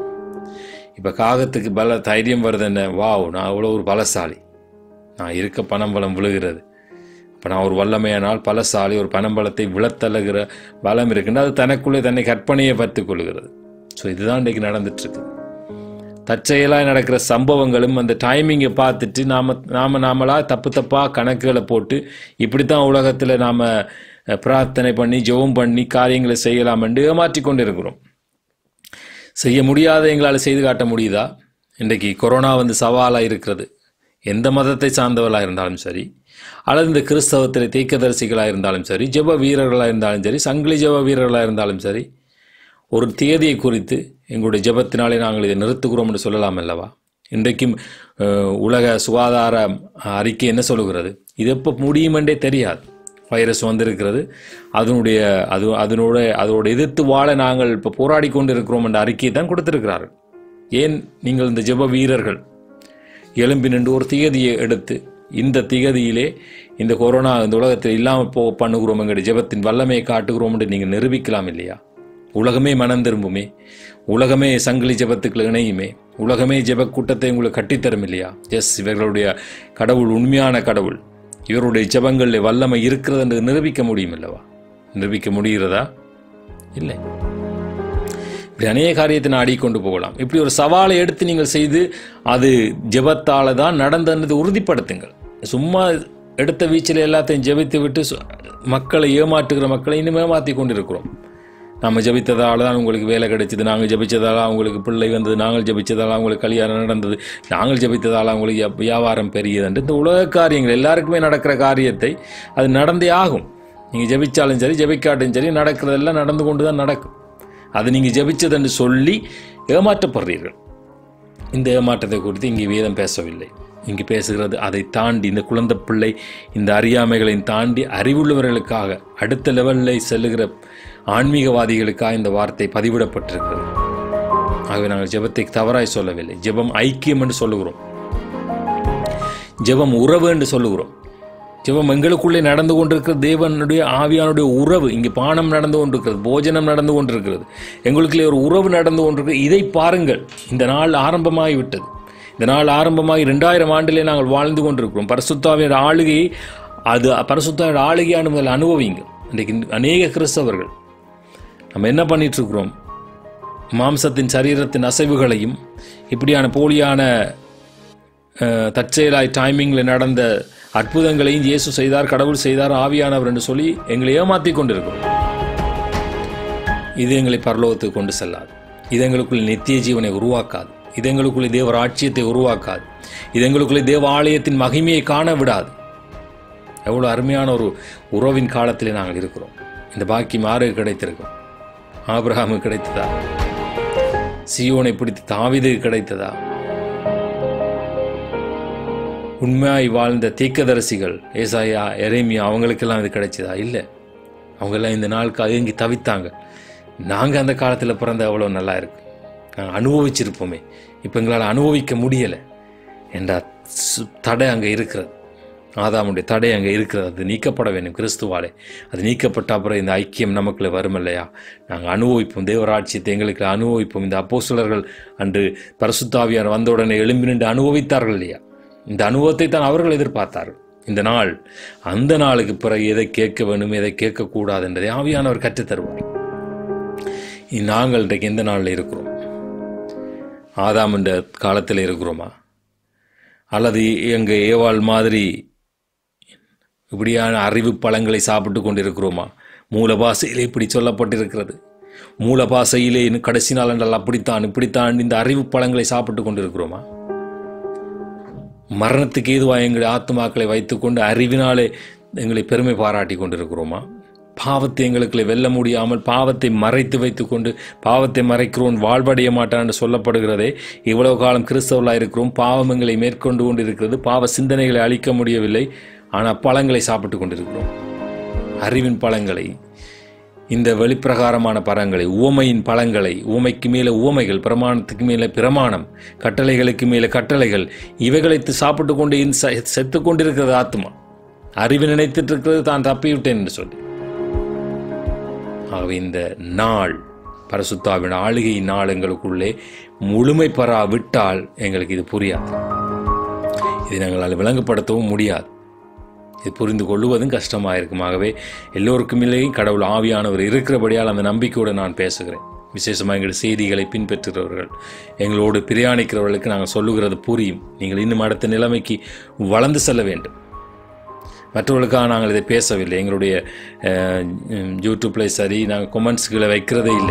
இப்போ காகத்துக்கு பல தைரியம் வருது என்ன, வாவ் நான் அவ்வளோ ஒரு பலசாலி, நான் இருக்க பனம்பழம் விழுகிறது, இப்போ நான் ஒரு வல்லமையானால் பலசாலி, ஒரு பனம்பழத்தை விழத்தள்ளுகிற பலம் இருக்குன்னு அது தனக்குள்ளே தன்னை கற்பனையை பற்றி கொள்கிறது. ஸோ இதுதான் இன்றைக்கு நடந்துட்டுருக்கு. தற்செயலாக நடக்கிற சம்பவங்களும் அந்த டைமிங்கை பார்த்துட்டு நாம் நாம் நாமளாக தப்பு தப்பாக கணக்குகளை போட்டு இப்படித்தான் உலகத்தில் நாம் பிரார்த்தனை பண்ணி ஜெபம் பண்ணி காரியங்களை செய்யலாம் என்று ஏமாற்றி கொண்டு இருக்கிறோம். செய்ய முடியாத எங்களால் செய்து காட்ட முடியுதா? இன்றைக்கு கொரோனா வந்து சவாலாக இருக்கிறது. எந்த மதத்தை சார்ந்தவர்களாக இருந்தாலும் சரி, அல்லது இந்த கிறிஸ்தவத்தில் தீர்க்கதரிசிகளாக இருந்தாலும் சரி, ஜெப வீரர்களாக இருந்தாலும் சரி, சங்கிலி ஜெப வீரர்களாக இருந்தாலும் சரி, ஒரு தேதியை குறித்து எங்களுடைய ஜெபத்தினாலே நாங்கள் இதை நிறுத்துகிறோம் என்று சொல்லலாம் அல்லவா? இன்றைக்கும் உலக சுகாதார அறிக்கை என்ன சொல்லுகிறது? இது எப்போ முடியுமென்றே தெரியாது. வைரஸ் வந்திருக்கிறது, அதனுடைய அது அதனோட அதோட எதிர்த்து வாழ நாங்கள் இப்போ போராடி கொண்டு இருக்கிறோம் என்ற அறிக்கையை தான் கொடுத்திருக்கிறார்கள். ஏன் நீங்கள் இந்த ஜெப வீரர்கள் எழும்பி நின்று ஒரு திகதியை எடுத்து இந்த திகதியிலே இந்த கொரோனா இந்த உலகத்தில் இல்லாமல் போ பண்ணுகிறோம், எங்களுடைய ஜெபத்தின் வல்லமையை காட்டுகிறோம் என்று நீங்கள் நிரூபிக்கலாம் இல்லையா? உலகமே மனம் திரும்புமே, உலகமே சங்கிலி ஜெபத்துக்கள் இணையுமே, உலகமே ஜெப கூட்டத்தை உங்களுக்கு கட்டித்தரும் இல்லையா? எஸ், இவர்களுடைய கடவுள் உண்மையான கடவுள், இவருடைய ஜெபங்களில் வல்லமை இருக்கிறது என்று நிரூபிக்க முடியும் அல்லவா? நிரூபிக்க முடிகிறதா? இல்லை. இப்படி அநேக காரியத்தை நான் ஆடிக்கொண்டு போகலாம். இப்படி ஒரு சவாலை எடுத்து நீங்கள் செய்து அது ஜெபத்தால் தான் நடந்தது உறுதிப்படுத்துங்கள். சும்மா எடுத்த வீச்சில் எல்லாத்தையும் ஜெபித்து விட்டு மக்களை ஏமாற்றுகிற மக்களை இன்னும் ஏமாற்றி கொண்டிருக்கிறோம். நம்ம ஜபித்ததால் தான் உங்களுக்கு வேலை கிடைச்சிது, நாங்கள் ஜபித்ததால் அவங்களுக்கு பிள்ளை வந்தது, நாங்கள் ஜபித்ததால் அவங்களுக்கு கல்யாணம் நடந்தது, நாங்கள் ஜபித்ததால் அவங்களுக்கு வியாபாரம் பெரியது. இந்த உலக காரியங்கள் எல்லாருக்குமே நடக்கிற காரியத்தை அது நடந்தே ஆகும். நீங்கள் ஜபிச்சாலும் சரி ஜபிக்காட்டும் சரி நடக்கிறதெல்லாம் நடந்து கொண்டு தான் நடக்கும். அது நீங்கள் ஜபிச்சதுன்னு சொல்லி ஏமாற்றப்படுறீர்கள். இந்த ஏமாற்றத்தை குறித்து இங்கே வேதம் பேசவில்லை. இங்கு பேசுகிறது அதை தாண்டி இந்த குழந்தை பிள்ளை இந்த அறியாமைகளையும் தாண்டி அறிவுள்ளவர்களுக்காக அடுத்த லெவலில் செல்லுகிற ஆன்மீகவாதிகளுக்காக இந்த வார்த்தை பதிவிடப்பட்டிருக்கிறது. ஆகவே நாங்கள் ஜெபத்தை தவறாய் சொல்லவில்லை. ஜெபம் ஐக்கியம் என்று சொல்லுகிறோம், ஜெபம் உறவு என்று சொல்லுகிறோம். ஜெபம் எங்களுக்குள்ளே நடந்து கொண்டிருக்கிறது, தேவனுடைய ஆவியானுடைய உறவு. இங்கே பானம் நடந்து கொண்டிருக்கிறது, போஜனம் நடந்து கொண்டிருக்கிறது, எங்களுக்குள்ளே ஒரு உறவு நடந்து கொண்டிருக்கிறது. இதை பாருங்கள். இந்த நாள் ஆரம்பமாகிவிட்டது. இந்த நாள் ஆரம்பமாகி ரெண்டாயிரம் ஆண்டிலே நாங்கள் வாழ்ந்து கொண்டிருக்கிறோம். பரிசுத்தாவின் ஆளுகை, அது பரிசுத்தாவின் ஆளுகையான முதல் அனுபவிங்க. இன்றைக்கு அநேக கிறிஸ்தவர்கள் நம்ம என்ன பண்ணிட்டு இருக்கிறோம்? மாம்சத்தின் சரீரத்தின் அசைவுகளையும் இப்படியான போலியான தற்செயலாய் டைமிங்கில் நடந்த அற்புதங்களையும் இயேசு செய்தார், கடவுள் செய்தார், ஆவியானவர் என்று சொல்லி எங்களை ஏமாற்றி கொண்டிருக்கிறோம். இது எங்களை பரலோகத்துக்கு கொண்டு செல்லாது. இது எங்களுக்குள்ளே நித்திய ஜீவனை உருவாக்காது. இது எங்களுக்குள்ளே தேவ ராட்சியத்தை உருவாக்காது. இது எங்களுக்குள்ளே தேவ ஆலயத்தின் மகிமையை காண விடாது. எவ்வளோ அருமையான ஒரு உறவின் காலத்திலே நாங்கள் இருக்கிறோம். இந்த பாக்கியம் யாருக்கு கிடைத்திருக்கும்? ஆபிரகாமுக்கு கிடைத்ததா? சீயோனை பிடித்து தாவீதுக்கு கிடைத்ததா? உண்மையாய் வாழ்ந்த தீர்க்கதரிசிகள் ஏசாயா, எரேமியா, அவங்களுக்கெல்லாம் இது கிடைச்சதா? இல்லை. அவங்கெல்லாம் இந்த நாளுக்கு அயங்கி தவித்தாங்க. நாங்கள் அந்த காலத்தில் பிறந்த அவ்வளோ நல்லா இருக்கு, நாங்கள் அனுபவிச்சிருப்போமே, இப்போ எங்களால் அனுபவிக்க முடியலை என்ற தடை அங்கே இருக்கிறது. ஆதாமுடைய தடை அங்கே இருக்கிறது. அது நீக்கப்பட வேண்டும் கிறிஸ்துவாலே. அது நீக்கப்பட்ட அப்புறம் இந்த ஐக்கியம் நமக்குள்ளே வரும் இல்லையா? நாங்கள் அனுபவிப்போம் தேவராட்சியத்தை, எங்களுக்கு அனுபவிப்போம். இந்த அப்போஸ்தலர்கள் அன்று பரிசுத்த வந்த உடனே எழும்பி நின்று அனுபவித்தார்கள் இல்லையா? இந்த அனுபவத்தை தான் அவர்கள் எதிர்பார்த்தார்கள். இந்த நாள், அந்த நாளுக்கு பிறகு எதை கேட்க வேண்டும், எதை கேட்கக்கூடாது என்பதை ஆவியானவர் கற்றுத்தருவார். நாங்கள் இன்றைக்கு எந்த நாளில் இருக்கிறோம்? ஆதாம் என்ற காலத்தில் இருக்கிறோமா? அல்லது எங்கள் ஏவாள் மாதிரி இப்படியான அறிவு பழங்களை சாப்பிட்டு கொண்டிருக்கிறோமா? மூல பாசையிலே இப்படி சொல்லப்பட்டிருக்கிறது. மூல பாசையிலே கடைசி நாள் என்றால் அப்படித்தான் இப்படித்தான் இந்த அறிவு பழங்களை சாப்பிட்டு கொண்டிருக்கிறோமா? மரணத்துக்கு ஏதுவாக எங்களுடைய ஆத்மாக்களை வைத்துக்கொண்டு அறிவினாலே எங்களை பெருமை பாராட்டி கொண்டிருக்கிறோமா? பாவத்தை எங்களுக்குள்ளே வெல்ல முடியாமல் பாவத்தை மறைத்து வைத்துக்கொண்டு, பாவத்தை மறைக்கிறோன் வாழ்வடைய மாட்டான் என்று சொல்லப்படுகிறதே. இவ்வளவு காலம் கிறிஸ்தவர்களாக இருக்கிறோம், பாவம் எங்களை மேற்கொண்டு கொண்டு இருக்கிறது, பாவ சிந்தனைகளை அழிக்க முடியவில்லை, ஆனால் பழங்களை சாப்பிட்டு கொண்டிருக்கிறோம். அறிவின் பழங்களை, இந்த வெளிப்பிரகாரமான பழங்களை, உவமையின் பழங்களை, உவமைக்கு மேலே உவமைகள், பிரமாணத்துக்கு மேலே பிரமாணம், கட்டளைகளுக்கு மேலே கட்டளைகள், இவைகளை சாப்பிட்டு கொண்டு செத்து கொண்டிருக்கிறது ஆத்மா. அறிவு நினைத்துட்டு இருக்கிறது தான் தப்பிவிட்டேன் என்று சொல்லி. ஆகவே இந்த நாள், பரிசுத்தாவின் ஆளுகை நாள் எங்களுக்குள்ளே முழுமை பெறாவிட்டால் எங்களுக்கு இது புரியாது. இதை நாங்களால் விளங்கப்படுத்தவும் முடியாது. இது புரிந்து கொள்வதும் கஷ்டமாக இருக்கும். ஆகவே எல்லோருக்கும் இல்லையும் கடவுள் ஆவியானவர் இருக்கிறபடியால் அந்த நம்பிக்கையோடு நான் பேசுகிறேன். விசேஷமாக எங்களுடைய செய்திகளை பின்பற்றுகிறவர்கள், எங்களோடு பிரயாணிக்கிறவர்களுக்கு நாங்கள் சொல்லுகிறது புரியும். நீங்கள் இன்னும் அடுத்த நிலைமைக்கு வளர்ந்து செல்ல வேண்டும். மற்றவர்களுக்காக நாங்கள் இதை பேசவில்லை. எங்களுடைய யூடியூப்பில் சரி நாங்கள் கொமெண்ட்ஸ்களை வைக்கிறதே இல்லை.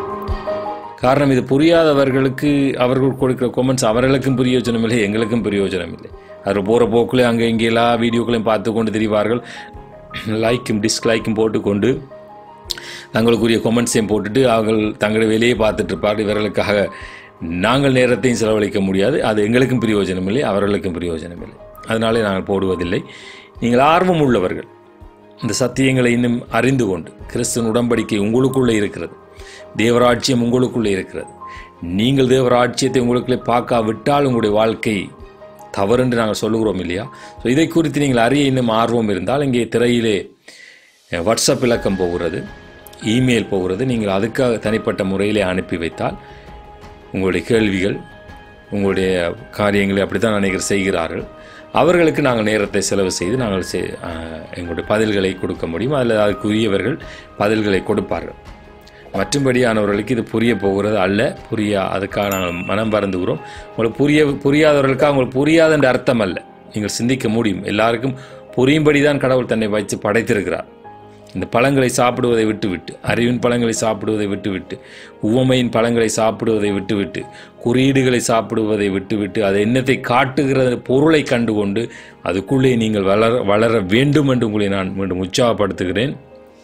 காரணம், இது புரியாதவர்களுக்கு அவர்கள் கொடுக்கிற கொமெண்ட்ஸ் அவர்களுக்கும் பிரயோஜனம் இல்லை, எங்களுக்கும் பிரயோஜனம் இல்லை. அதில் போகிற போக்குள்ளே அங்கே இங்கே எல்லா வீடியோக்களையும் பார்த்து கொண்டு திரிவார்கள். லைக்கும் டிஸ்லைக்கும் போட்டுக்கொண்டு தங்களுக்குரிய கொமெண்ட்ஸையும் போட்டுட்டு அவர்கள் தங்களுடைய வேலையை பார்த்துட்டு இருப்பார்கள். இவர்களுக்காக நாங்கள் நேரத்தையும் செலவழிக்க முடியாது. அது எங்களுக்கும் பிரயோஜனம் இல்லை, அவர்களுக்கும் பிரயோஜனம் இல்லை. அதனாலே நாங்கள் போடுவதில்லை. நீங்கள் ஆர்வம் உள்ளவர்கள் இந்த சத்தியங்களை இன்னும் அறிந்து கொண்டு, கிறிஸ்துவின் உடன்படிக்கை உங்களுக்குள்ளே இருக்கிறது, தேவராட்சியம் உங்களுக்குள்ளே இருக்கிறது. நீங்கள் தேவராட்சியத்தை உங்களுக்குள்ளே பார்க்காவிட்டால் உங்களுடைய வாழ்க்கை தவறென்று நாங்கள் சொல்லுகிறோம் இல்லையா? ஸோ இதை குறித்து நீங்கள் அறிய இன்னும் ஆர்வம் இருந்தால், இங்கே திரையிலே வாட்ஸ்அப் இலக்கம் போகிறது, இமெயில் போகிறது. நீங்கள் அதுக்காக தனிப்பட்ட முறையிலே அனுப்பி வைத்தால் உங்களுடைய கேள்விகள், உங்களுடைய காரியங்களை அப்படி தான் அநேகர் செய்கிறார்கள். அவர்களுக்கு நாங்கள் நேரத்தை செலவு செய்து நாங்கள் எங்களுடைய பதில்களை கொடுக்க முடியும். அதில் அதுக்குரியவர்கள் பதில்களை கொடுப்பார்கள். மற்றும்படியானவர்களுக்கு இது புரிய போகிறது அல்ல, புரியா அதுக்காக நாங்கள் மனம் பறந்துகிறோம். உங்களுக்கு புரிய புரியாதவர்களுக்காக உங்களுக்கு புரியாத என்ற அர்த்தம் அல்ல. நீங்கள் சிந்திக்க முடியும். எல்லாருக்கும் புரியும்படி தான் கடவுள் தன்னை வைத்து படைத்திருக்கிறார். இந்த பழங்களை சாப்பிடுவதை விட்டுவிட்டு, அறிவின் பழங்களை சாப்பிடுவதை விட்டுவிட்டு, உவமையின் பழங்களை சாப்பிடுவதை விட்டுவிட்டு, குறியீடுகளை சாப்பிடுவதை விட்டுவிட்டு, அது என்னத்தை காட்டுகிற பொருளை கண்டுகொண்டு அதுக்குள்ளே நீங்கள் வளர வளர வேண்டும் என்று உங்களை நான் மீண்டும் உற்சாகப்படுத்துகிறேன்.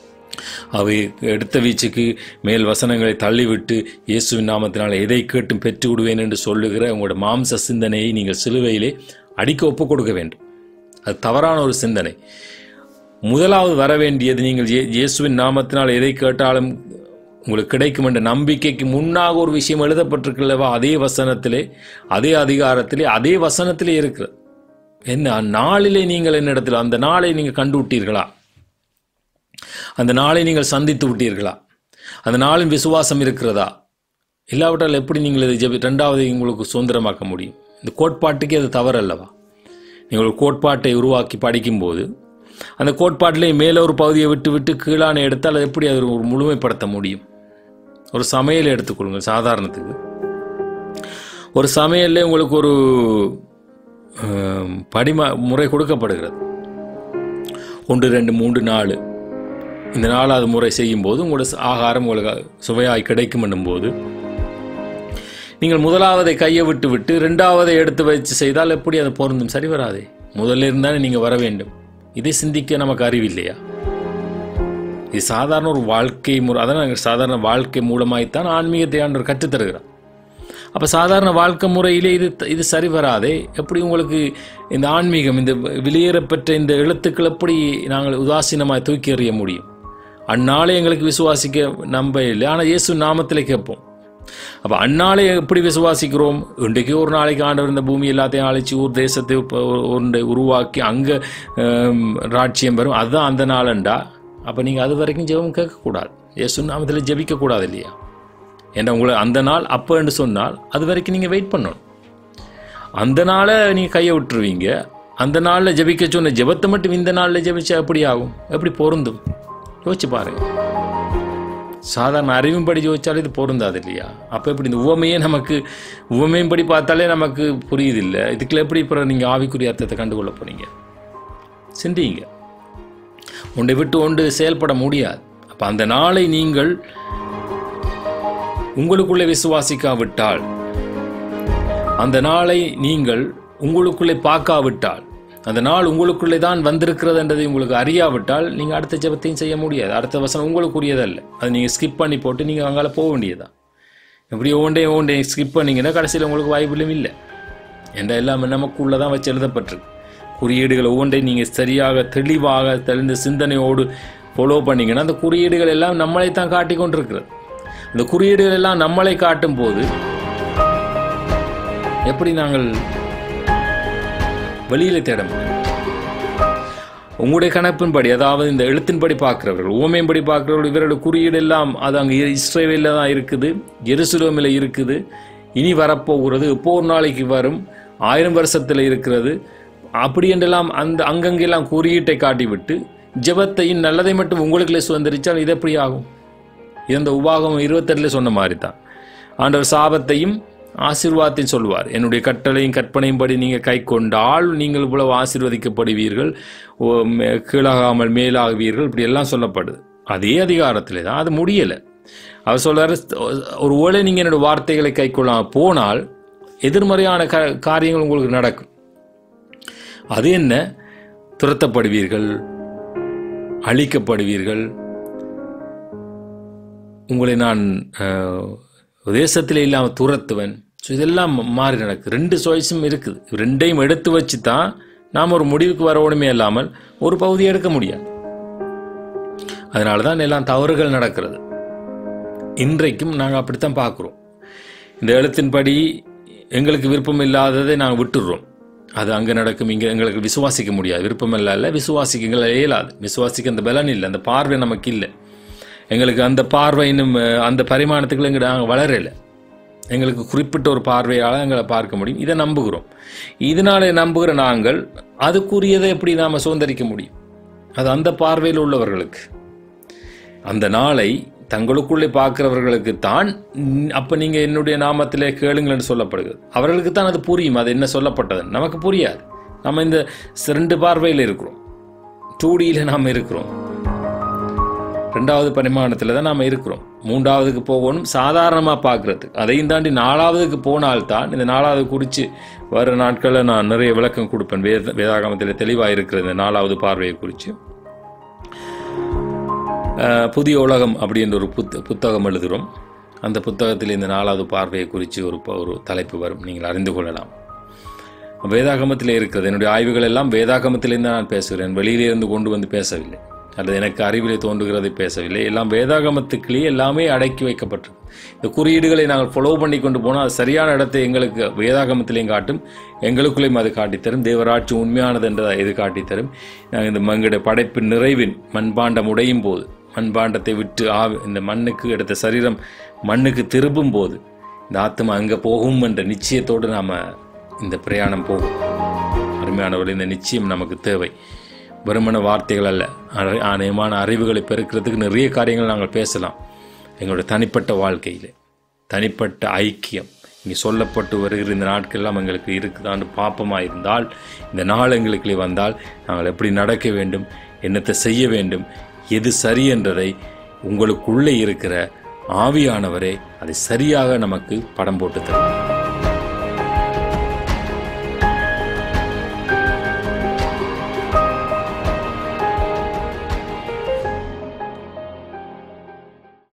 அவை எடுத்த வீச்சுக்கு மேல் வசனங்களை தள்ளிவிட்டு இயேசுவின் நாமத்தினால் எதை கேட்டும் பெற்று விடுவேன் என்று சொல்லுகிற உங்களோட மாம்ச சிந்தனையை நீங்கள் சிலுவையிலே அடிக்க ஒப்புக் கொடுக்க வேண்டும். அது தவறான ஒரு சிந்தனை. முதலாவது வர வேண்டியது, நீங்கள் இயேசுவின் நாமத்தினால் எதை கேட்டாலும் உங்களுக்கு கிடைக்கும் என்ற நம்பிக்கைக்கு முன்னாக ஒரு விஷயம் எழுதப்பட்டிருக்கிறவா, அதே வசனத்திலே, அதே அதிகாரத்திலே, அதே வசனத்திலே இருக்கிறது. என்ன நாளிலே நீங்கள் என்னிடத்தில் அந்த நாளை நீங்கள் கண்டு விட்டீர்களா? அந்த நாளை நீங்கள் சந்தித்து விட்டீர்களா? அந்த நாளின் விசுவாசம் இருக்கிறதா? இல்லாவிட்டால் எப்படி நீங்கள் இதை ஜெபி ரெண்டாவது உங்களுக்கு சுதந்திரமாக்க முடியும்? இந்த கோட்பாட்டுக்கே அது தவறு அல்லவா? நீங்கள் ஒரு கோட்பாட்டை உருவாக்கி படிக்கும்போது அந்த கோட்பாட்டிலே மேலே ஒரு பகுதியை விட்டு விட்டு கீழான எடுத்தால் அது எப்படி அது ஒரு முழுமைப்படுத்த முடியும்? ஒரு சமையலை எடுத்துக்கொள்ளுங்கள். சாதாரணத்துக்கு ஒரு சமையலில் உங்களுக்கு ஒரு படிமா முறை கொடுக்கப்படுகிறது. ஒன்று ரெண்டு மூன்று நாலு இந்த நாலாவது முறை செய்யும்போது உங்களோட ஆகாரம் உங்களுக்கு சுவையாய் கிடைக்கும் என்னும்போது நீங்கள் முதலாவதை கையை விட்டு விட்டு ரெண்டாவதை எடுத்து வச்சு செய்தால் எப்படி அது பொருந்தும்? சரி வராதே. முதல்ல இருந்தானே நீங்கள் வர வேண்டும். இதை சிந்திக்க நமக்கு அறிவில்லையா? இது சாதாரண ஒரு வாழ்க்கை முறை. அதான் சாதாரண வாழ்க்கை மூலமாய்த்தான் ஆன்மீகத்தை ஆண்டவர் கற்றுத்தருகிறார். அப்போ சாதாரண வாழ்க்கை முறையிலே இது இது சரி வராதே. எப்படி உங்களுக்கு இந்த ஆன்மீகம், இந்த வெளியேறப்பெற்ற இந்த எழுத்துக்கள் எப்படி நாங்கள் உதாசீனமாக தூக்கி எறிய முடியும்? அந்நாளே எங்களுக்கு விசுவாசிக்க நம்ப இல்லை, ஆனால் இயேசு நாமத்தில் கேட்போம். அப்போ அந்நாளே எப்படி விசுவாசிக்கிறோம்? இன்றைக்கு ஒரு நாளைக்கு ஆண்டவர் இந்த பூமி எல்லாத்தையும் அழைச்சி ஒரு தேசத்தை ஒன்றை உருவாக்கி அங்கே ராட்சியம் பெறும், அதுதான் அந்த நாளண்டா. அப்போ நீங்கள் அது வரைக்கும் ஜெபம் கேட்கக்கூடாது, இயேசு நாமத்தில் ஜெபிக்கக்கூடாது இல்லையா? ஏன்னா உங்களை அந்த நாள் அப்போ என்று சொன்னால் அது வரைக்கும் நீங்கள் வெயிட் பண்ணணும். அந்த நாளை நீங்கள் கையை விட்டுருவீங்க. அந்த நாளில் ஜெபிக்க சொன்ன ஜெபத்தை மட்டும் இந்த நாளில் ஜெபிச்சா எப்படி ஆகும்? எப்படி பொருந்தும்? யோசிச்சு பாருங்க. சாதாரண அறிவின்படி யோசிச்சாலே இது பொருந்தாது இல்லையா? அப்போ எப்படி இந்த உவமையே நமக்கு உவமையின்படி பார்த்தாலே நமக்கு புரியுது இல்லை. இதுக்குள்ள எப்படி இப்போ நீங்கள் ஆவிக்குரிய அர்த்தத்தை கண்டுகொள்ள போறீங்க? சிந்திங்க. ஒன்றை விட்டு ஒன்று செயல்பட முடியாது. அப்போ அந்த நாளை நீங்கள் உங்களுக்குள்ளே விசுவாசிக்காவிட்டால், அந்த நாளை நீங்கள் உங்களுக்குள்ளே பார்க்காவிட்டால், அந்த நாள் உங்களுக்குள்ளே தான் வந்திருக்கிறது என்றதை உங்களுக்கு அறியாவிட்டால் நீங்கள் அடுத்த ஜெபத்தையும் செய்ய முடியாது. அடுத்த வசனம் உங்களுக்குரியதல்ல. அது நீங்கள் ஸ்கிப் பண்ணி போட்டு நீங்கள் அங்கால போக வேண்டியதுதான். எப்படி ஒவ்வொன்றே ஒவ்வொன்றே ஸ்கிப் பண்ணிங்கன்னா கடைசியில் உங்களுக்கு வாய்ப்புகளும் இல்லை. என்ற எல்லாமே நமக்குள்ளே தான் வச்சு எழுதப்பட்டிருக்கு. குறியீடுகள் ஒவ்வொன்றையும் நீங்கள் சரியாக தெளிவாக தெளிந்த சிந்தனையோடு ஃபாலோ பண்ணிங்கன்னா அந்த குறியீடுகள் எல்லாம் நம்மளை தான் காட்டி கொண்டிருக்கிறது. அந்த குறியீடுகள் எல்லாம் நம்மளை காட்டும் போது எப்படி நாங்கள் வெளியில தேட முடியும்? உங்களுடைய கணப்பின்படி, அதாவது இந்த எழுத்தின்படி பார்க்கிறவர்கள், ஓமையின்படி பார்க்கிறவர்கள், இவருடைய குறியீடு எல்லாம் அது அங்கே இஸ்ரவேலில் தான் இருக்குது, எருசலேமில் இருக்குது, இனி வரப்போகிறது, இப்போ ஒரு நாளைக்கு வரும், ஆயிரம் வருஷத்தில் இருக்கிறது, அப்படி என்றெல்லாம் அந்த அங்கங்கெல்லாம் குறியீட்டை காட்டிவிட்டு ஜெபத்தையும் நல்லதை மட்டும் உங்களுக்குள்ளே சுதந்திரிச்சால் இது எப்படி ஆகும்? இந்த உபாகமம் இருபத்தெட்டுல சொன்ன மாதிரி தான் ஆண்டவர் சாபத்தையும் ஆசீர்வாதத்தையும் சொல்வார். என்னுடைய கட்டளையும் கற்பனையும் படி நீங்கள் கை கொண்டால் நீங்கள் இவ்வளவு ஆசீர்வதிக்கப்படுவீர்கள், கீழாகாமல் மேலாகுவீர்கள், இப்படி எல்லாம் சொல்லப்படுது. அதே அதிகாரத்திலே தான் அது முடியலை. அவர் சொல்றாரு, ஒரு வேளை நீங்கள் என்னுடைய வார்த்தைகளை கை கொள்ளாமல் போனால் எதிர்மறையான க காரியங்கள் உங்களுக்கு நடக்கும். அது என்ன? துரத்தப்படுவீர்கள், அழிக்கப்படுவீர்கள், உங்களை நான் தேசத்திலே இல்லாமல் துரத்துவன். ஸோ இதெல்லாம் மாறி நடக்குது. ரெண்டு சாய்ஸும் இருக்குது. ரெண்டையும் எடுத்து வச்சு தான் நாம் ஒரு முடிவுக்கு வரணுமே இல்லாமல் ஒரு பகுதியை எடுக்க முடியாது. அதனால தான் எல்லாம் தவறுகள் நடக்கிறது. இன்றைக்கும் நாங்கள் அப்படித்தான் பார்க்குறோம். இந்த எழுத்தின்படி எங்களுக்கு விருப்பம் இல்லாததை நாங்கள் விட்டுடுறோம். அது அங்கே நடக்கும், இங்கே எங்களுக்கு விசுவாசிக்க முடியாது. விருப்பம் இல்லை இல்லை விசுவாசிக்க எங்களை இயலாது. விசுவாசிக்க அந்த பலன் இல்லை, அந்த பார்வை நமக்கு இல்லை. எங்களுக்கு அந்த பார்வை இன்னும் அந்த பரிமாணத்துக்குள்ள எங்க நாங்கள் வளரலை. எங்களுக்கு குறிப்பிட்ட ஒரு பார்வையால் எங்களை பார்க்க முடியும். இதை நம்புகிறோம். இதனால நம்புகிற நாங்கள் அதுக்குரியதை எப்படி நாம் சுதந்திரிக்க முடியும்? அது அந்த பார்வையில் உள்ளவர்களுக்கு, அந்த நாளை தங்களுக்குள்ளே பார்க்கிறவர்களுக்கு தான். அப்போ நீங்கள் என்னுடைய நாமத்திலே கேளுங்கள்னு சொல்லப்படுகிறது. அவர்களுக்கு தான் அது புரியும், அது என்ன சொல்லப்பட்டது. நமக்கு புரியாது. நம்ம இந்த ரெண்டு பார்வையில் இருக்கிறோம். தூடியில் நாம் இருக்கிறோம். ரெண்டாவது பரிமாணத்தில் தான் நாம் இருக்கிறோம். மூன்றாவதுக்கு போகணும், சாதாரணமாக பார்க்குறதுக்கு. அதையும் தாண்டி நாலாவதுக்கு போனால்தான், இந்த நாலாவது குறித்து வர நாட்களில் நான் நிறைய விளக்கம் கொடுப்பேன். வேத வேதாகமத்தில் தெளிவாக இருக்கிறது இந்த நாலாவது பார்வையை குறித்து. புதிய உலகம் அப்படின்ற ஒரு புத்த புத்தகம் எழுதுகிறோம். அந்த புத்தகத்தில் இந்த நாலாவது பார்வையை குறித்து ஒரு ஒரு தலைப்பு வரும், நீங்கள் அறிந்து கொள்ளலாம். வேதாகமத்தில் இருக்கிறது. என்னுடைய ஆய்வுகள் எல்லாம் வேதாகமத்திலேருந்து தான் நான் பேசுகிறேன், வெளியிலிருந்து கொண்டு வந்து பேசவில்லை, அல்லது எனக்கு அறிவிலே தோன்றுகிறதை பேசவில்லை. எல்லாம் வேதாகமத்துக்குள்ளேயே எல்லாமே அடக்கி வைக்கப்பட்டிருக்கு. இந்த குறியீடுகளை நாங்கள் ஃபாலோ பண்ணி கொண்டு போனால் அது சரியான இடத்தை எங்களுக்கு வேதாகமத்திலையும் காட்டும், எங்களுக்குள்ளேயும் அது காட்டித்தரும். தேவராட்சி உண்மையானது என்றதை இது காட்டித்தரும். நாங்கள் இந்த எங்களுடைய படைப்பின் நிறைவின் மண்பாண்டம் உடையும் போது, மண்பாண்டத்தை விட்டு ஆ இந்த மண்ணுக்கு எடுத்த சரீரம் மண்ணுக்கு திரும்பும் போது இந்த ஆத்மா அங்கே போகும் என்ற நிச்சயத்தோடு நாம் இந்த பிரயாணம் போகும். அருமையானவர்கள், இந்த நிச்சயம் நமக்கு தேவை. வெறுமன வார்த்தைகள் அல்ல, ஆணையமான அறிவுகளை பெருக்கிறதுக்கு நிறைய காரியங்கள் நாங்கள் பேசலாம். எங்களுடைய தனிப்பட்ட வாழ்க்கையில் தனிப்பட்ட ஐக்கியம் இங்கே சொல்லப்பட்டு வருகிற இந்த நாட்களெல்லாம் எங்களுக்கு இருக்குதான்னு பாப்பமாக இருந்தால், இந்த நாள் எங்களுக்குள்ளே வந்தால் நாங்கள் எப்படி நடக்க வேண்டும், என்னத்தை செய்ய வேண்டும், எது சரி என்றதை உங்களுக்குள்ளே இருக்கிற ஆவியானவரே அதை சரியாக நமக்கு படம் போட்டு தரும்.